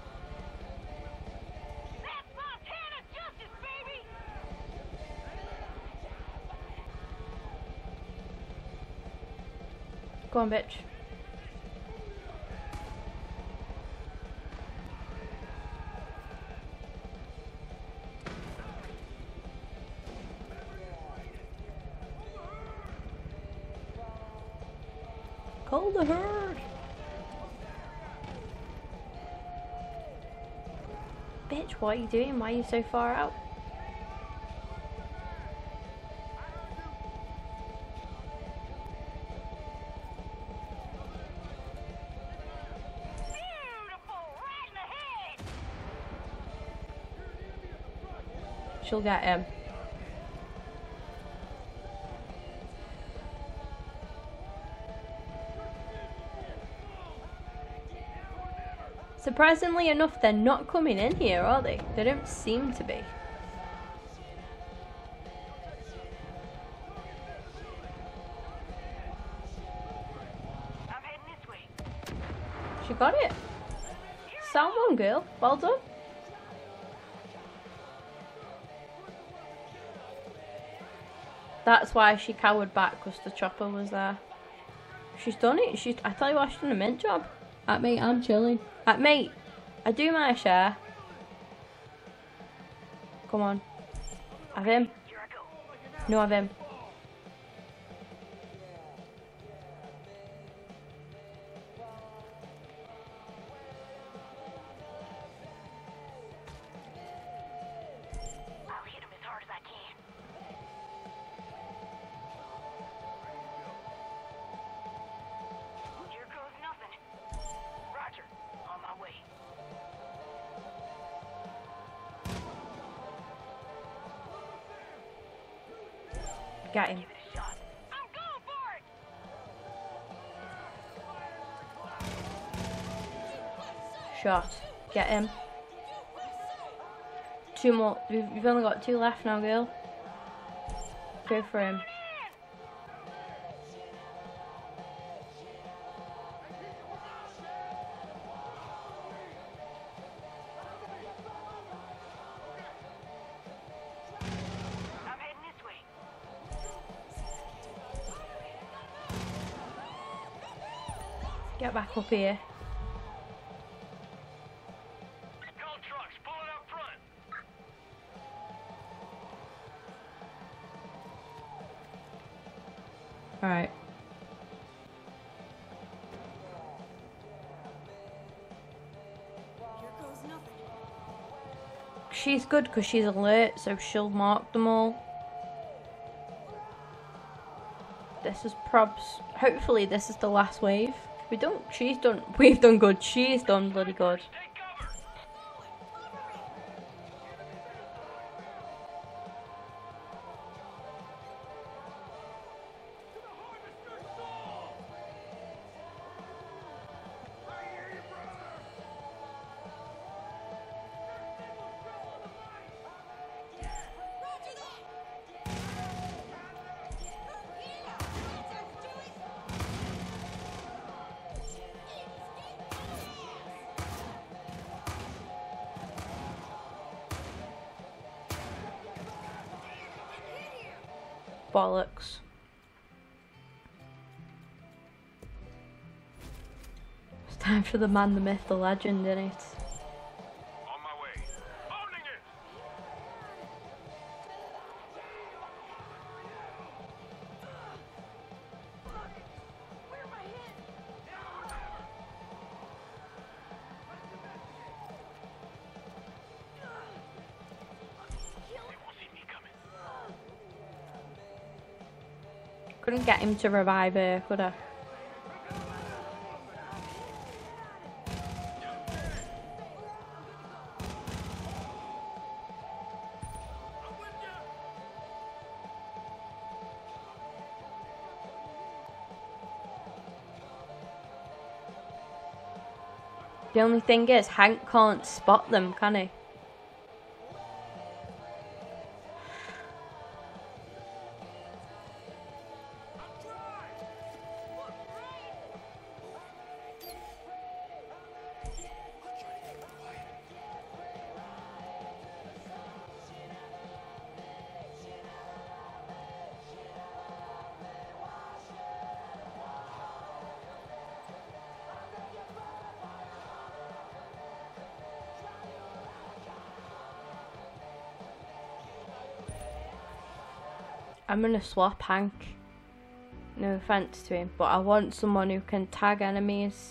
That's Montana justice, baby! Go on, bitch. Call the herd. Bitch, what are you doing? Why are you so far out? Beautiful! Right in the head! She'll get him. Surprisingly enough, they're not coming in here, are they? They don't seem to be. I'm heading this way. She got it. Sound one, girl. Well done. That's why she cowered back, because the chopper was there. She's done it. I tell you what, she's done a mint job. At me, I'm chilling. At me, I do my share. Come on. Have him. Here I go. No, have him. I'll hit him as hard as I can. Here goes nothing. Roger. On my way. Got him. Give it a shot. I'm going for it! Shot. Get him. Two more. You've only got two left now, girl. Go for him. I'm heading this way. Get back up here. Call trucks, pull it up front. Alright. Here goes nothing. She's good because she's alert, so she'll mark them all. This is probs. Hopefully this is the last wave. We've done good. She's done bloody good. Take cover. Bollocks. It's time for the man, the myth, the legend, innit? On my way. Owning it. They won't see me coming. Couldn't get him to revive her, could I? The only thing is, Hank can't spot them, can he? I'm gonna swap Hank. No offense to him, but I want someone who can tag enemies.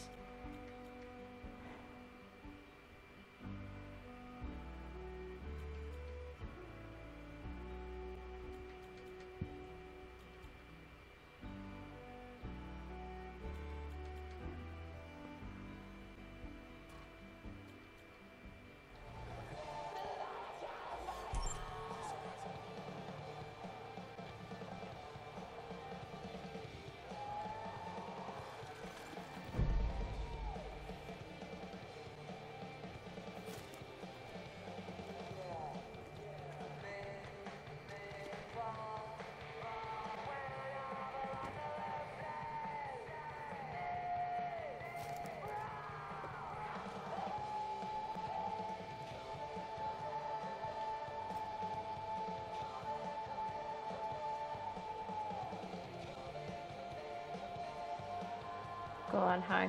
Go on, Hank.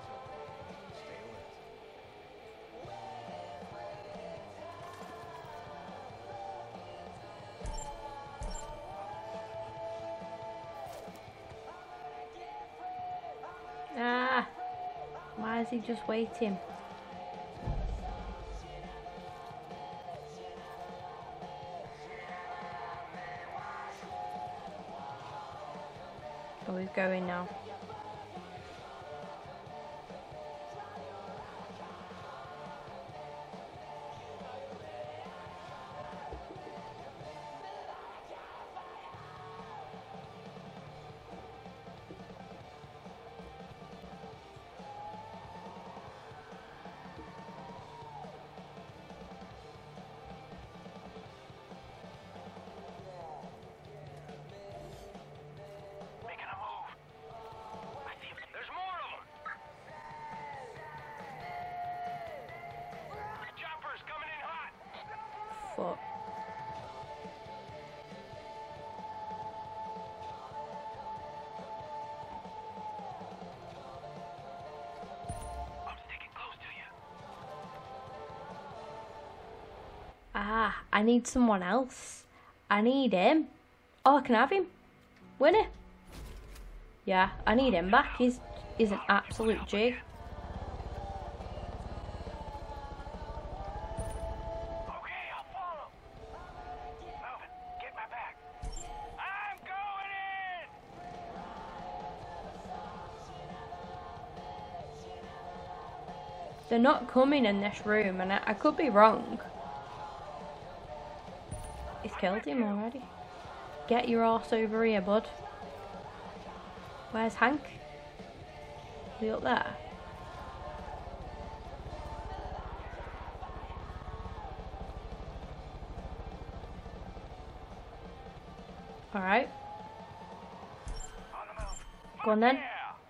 Ah, why is he just waiting? Oh, he's going now. Fuck. Ah, I need someone else. I need him. Oh, I can have him. Winner. Yeah, I need him back. He's an absolute G. They're not coming in this room, and I could be wrong. He's killed him already. Get your arse over here, bud. Where's Hank? Is he up there? Alright. Go on then.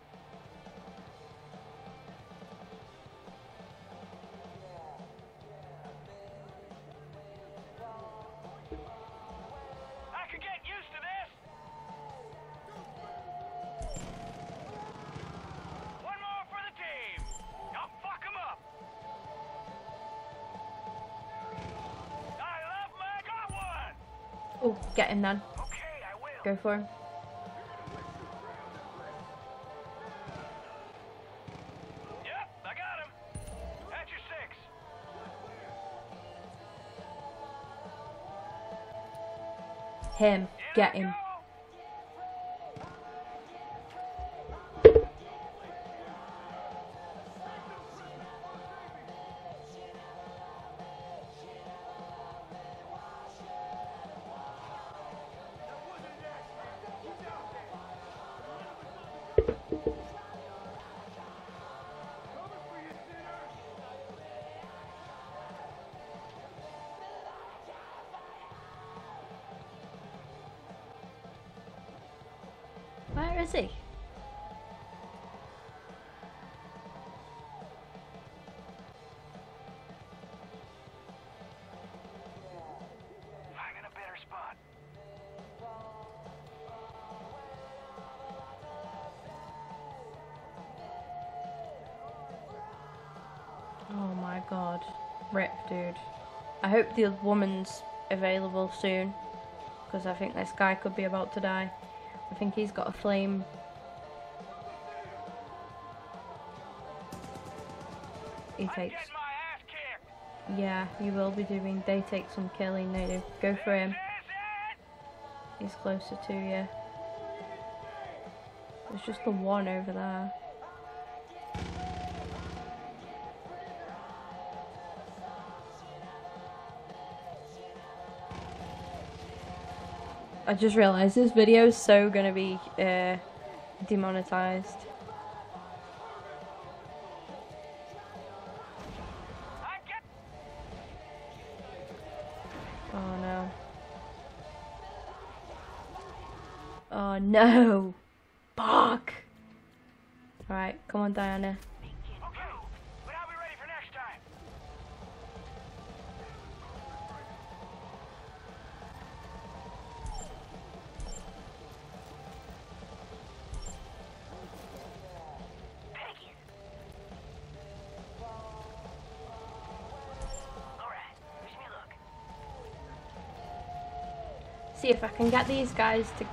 Oh, get him then. Go for him. Yep, I got him. That's your 6. Him. Get him. Where is he? Finding a better spot. Oh my god. Rip, dude. I hope the woman's available soon. because I think this guy could be about to die. I think he's got a flame. He takes... Yeah, you will be doing. They take some killing, they do. Go for him. He's closer to you. There's just the one over there. I just realised this video is so gonna be demonetized. Oh no. Oh no! Fuck! Alright, come on Diana. Okay, but I'll be ready for next time. Take it. Alright, wish me luck. See if I can get these guys to...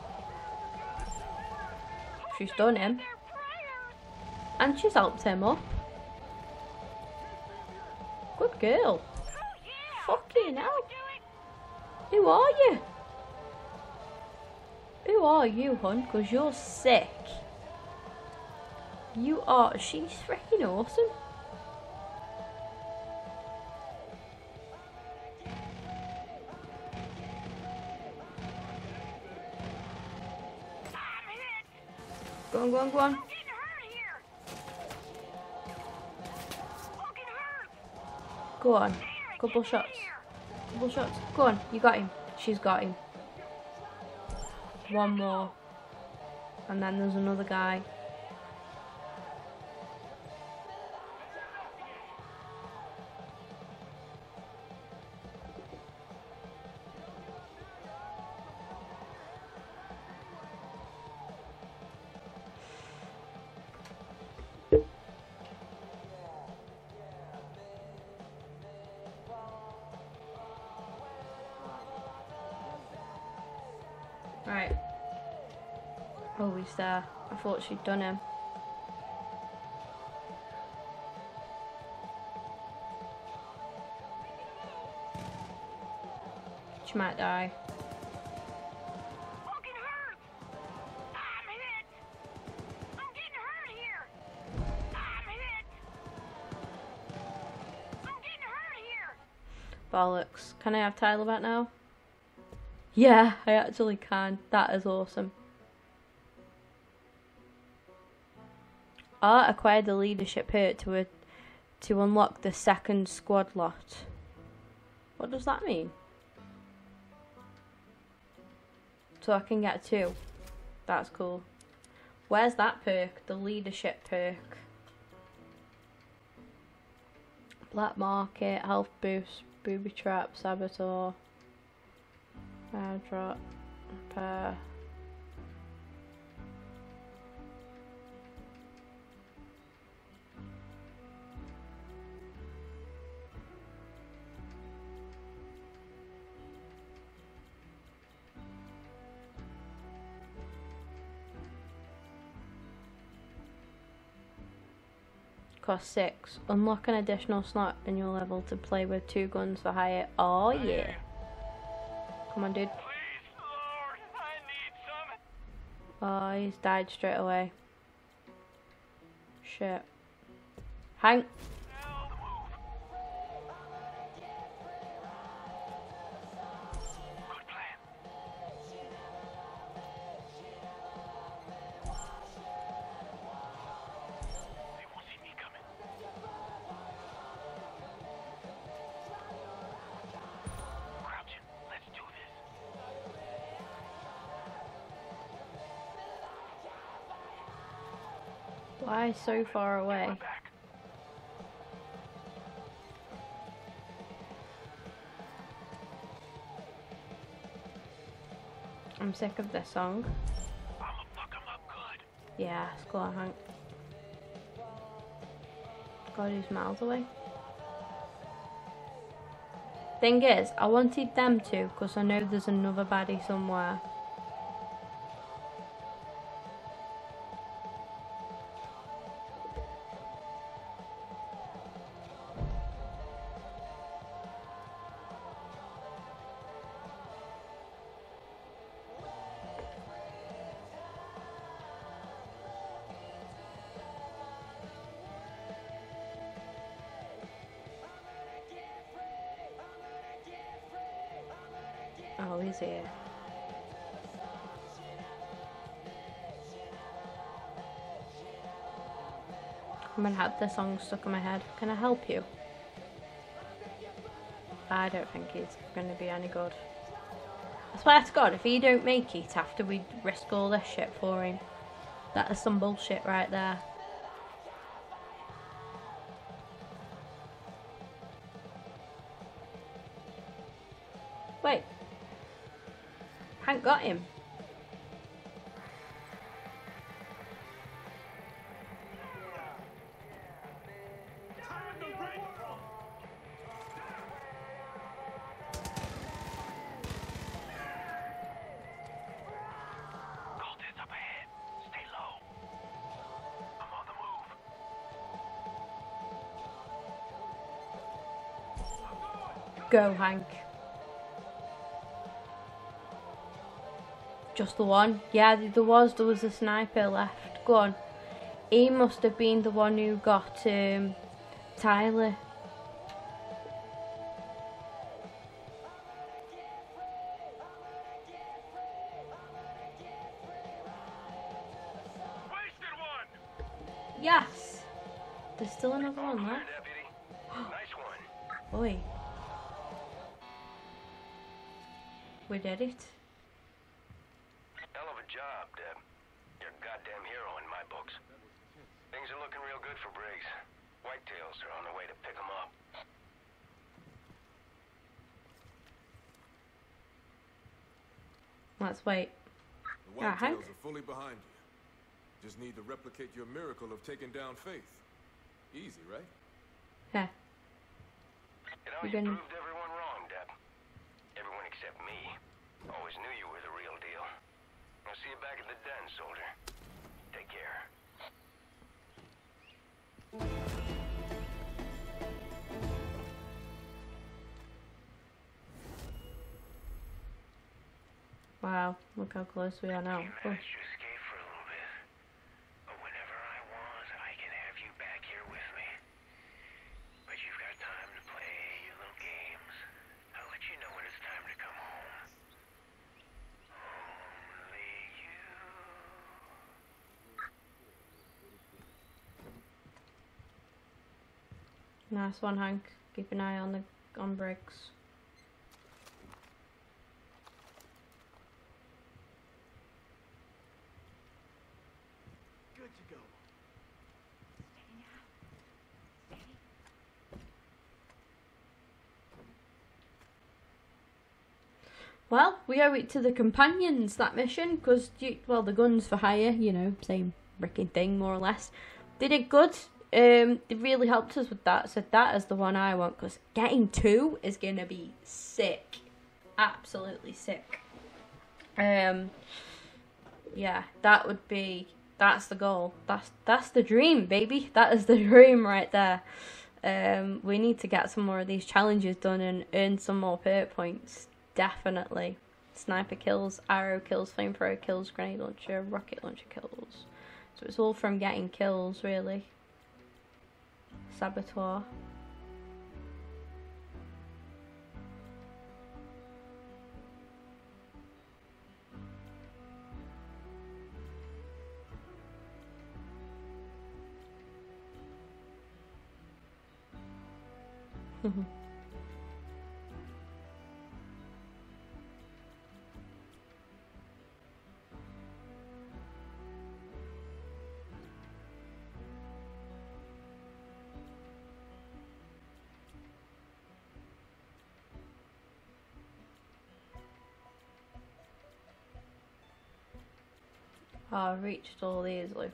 She's done him. And she's helped him up. Good girl. Fucking hell. Who are you? Who are you, hun? Because you're sick. You are... She's freaking awesome. Go on, go on, go on. Go on. Couple shots. Couple shots. Go on. You got him. She's got him. One more. And then there's another guy. Right. Oh, he's there. I thought she'd done him. She might die. Fucking hurt! I'm hit! I'm getting hurt here! I'm hit! I'm getting hurt here! Bollocks. Can I have Tyler back now? Yeah, I actually can. That is awesome. Art acquired the leadership perk to unlock the second squad lot. What does that mean? So I can get 2. That's cool. Where's that perk? The leadership perk. Black market, health boost, booby trap, saboteur. Drop, repair. Cost 6. Unlock an additional slot in your level to play with 2 guns for hire. Oh yeah. Come on, dude. Please, Lord, I need some. Oh, he's died straight away. Shit. Hank. Good plan. They won't see me coming. Crouching. Let's do this. Why so far away? I'm sick of this song. I'ma fuck 'em up good. Yeah, let's go on, Hank. God, he's miles away. Thing is, I wanted them to, because I know there's another baddie somewhere. Oh, he's here. I'm gonna have this song stuck in my head. Can I help you? I don't think he's gonna be any good. I swear to God, if he don't make it after we risk all this shit for him, that is some bullshit right there. Wait. Hank got him. Colton's up ahead. Stay low. I'm on the move. Go, Hank. Just the one? Yeah, there was a sniper left. Go on. He must have been the one who got Tyler. Wasted one. Yes. There's still another one Clear, left. deputy. Nice one. Oi. We did it. Hell of a job, Deb. You're a goddamn hero in my books. Things are looking real good for Briggs. Whitetails are on their way to pick him up. Let's wait. The Yeah, Hank? Whitetails are fully behind you. Just need to replicate your miracle of taking down Faith. Easy, right? Yeah. You know, You you been- proved everyone wrong, Deb. Everyone except me. Always knew you were the real deal. I'll see you back at the den, soldier. Take care. Wow, look how close we are now. Oh. Managed to escape for a little bit. But whenever I want, I can have you back here with me. But you've got time to play your little games. I'll let you know when it's time to come home. Only you. Nice one, Hank. Keep an eye on Briggs. Good to go. Well, we owe it to the companions, that mission, because, well, the guns for hire, you know, same freaking thing, more or less. They did good. They really helped us with that, so that is the one I want, because getting 2 is going to be sick. Absolutely sick. Yeah, that's the goal. That's the dream, baby. That is the dream right there. We need to get some more of these challenges done and earn some more perk points. Definitely. Sniper kills, arrow kills, flamethrower kills, grenade launcher, rocket launcher kills. So it's all from getting kills, really. Saboteur. Oh, I reached all these, look.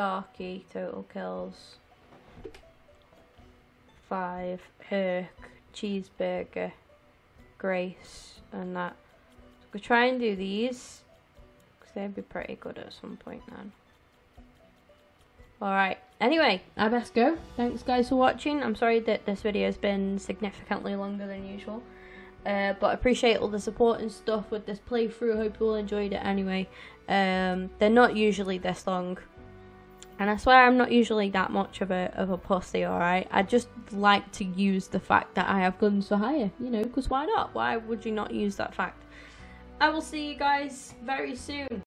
Sharky, total kills. 5. Herc, cheeseburger, Grace, and that. So we'll try and do these, because they'd be pretty good at some point then. Alright, anyway, I best go. Thanks guys for watching. I'm sorry that this video has been significantly longer than usual. But I appreciate all the support and stuff with this playthrough. Hope you all enjoyed it anyway. They're not usually this long. And I swear I'm not usually that much of a pussy, alright? I just like to use the fact that I have guns for hire, you know, because why not? Why would you not use that fact? I will see you guys very soon.